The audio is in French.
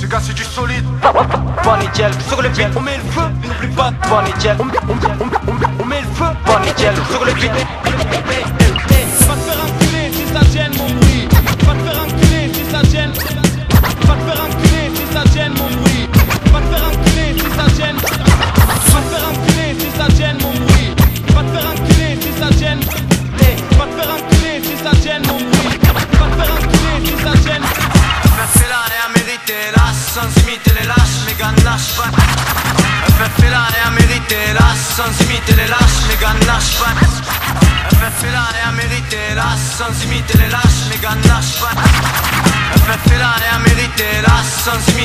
gars c'est du solide. Bon nickel, sur le beat, On met le feu, n'oublie pas. bon nickel, On met le feu. bon nickel, sur le beat. Va te faire enculer si ça gêne mon bruit. Va te faire enculer si ça gêne. Va te faire enculer si ça gêne mon bruit. Va te faire enculer si ça gêne. Va te faire enculer si ça gêne mon bruit. Va te faire enculer si ça gêne. Va te faire enculer si ça gêne mon bruit. Va te faire enculer si ça gêne. FF est là et a mérité l'as, sans imiter les lâches, mes gars ne lâchent pas. FF est là et a mérité l'as, sans imiter les lâches, mes gars ne lâchent pas. FF est là et a mérité l'as, sans imiter les lâches, mes gars ne lâchent pas. FF est là et a mérité l'as, sans imiter